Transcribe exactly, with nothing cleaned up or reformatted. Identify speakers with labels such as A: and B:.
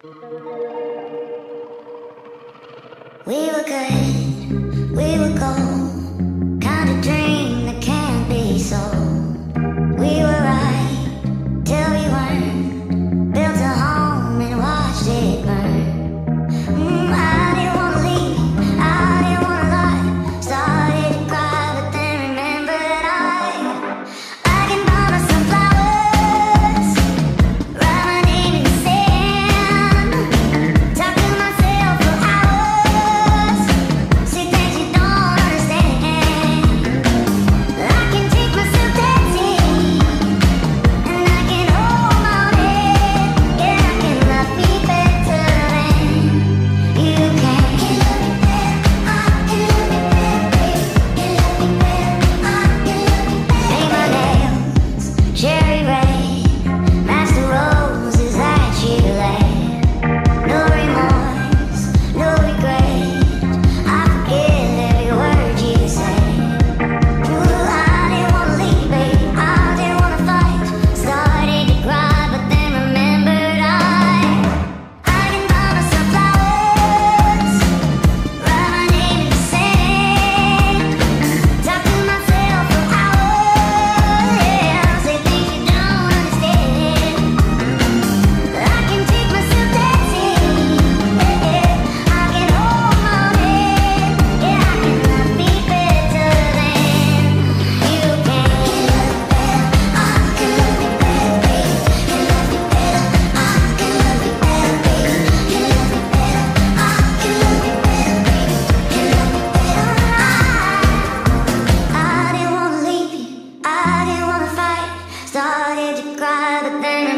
A: We were good, we were gold, kind of dream that can't be sold. We were right till we weren't, built a home and watched it burn. Mm, I didn't wanna leave, I didn't wanna lie, started to cry but then remembered I I can buy myself flowers, write my name in the sand, talk to myself for hours, say things you don't understand. I can take myself dancing, and I can hold my head. Yeah, I can love me better than you can. Can love me better, I can love me better, can love me better, I can love me better. Paint my nails cherry red, match the roses that you laid. No remorse, no regret, I forget every word you say. Ooh, I didn't wanna leave, babe, I didn't wanna fight, started to cry but then remembered I I can buy myself flowers, write my name in the sand, talk to myself for hours, yeah, say things you don't understand. I can take myself dancing, yeah, I can hold my head, yeah, I can love me better than you can. I can love me better, babe, can love me better, I can love me better, babe, can love me better, I can love me better, babe, can love me better. I I didn't wanna leave you, I didn't wanna fight, started to cry but then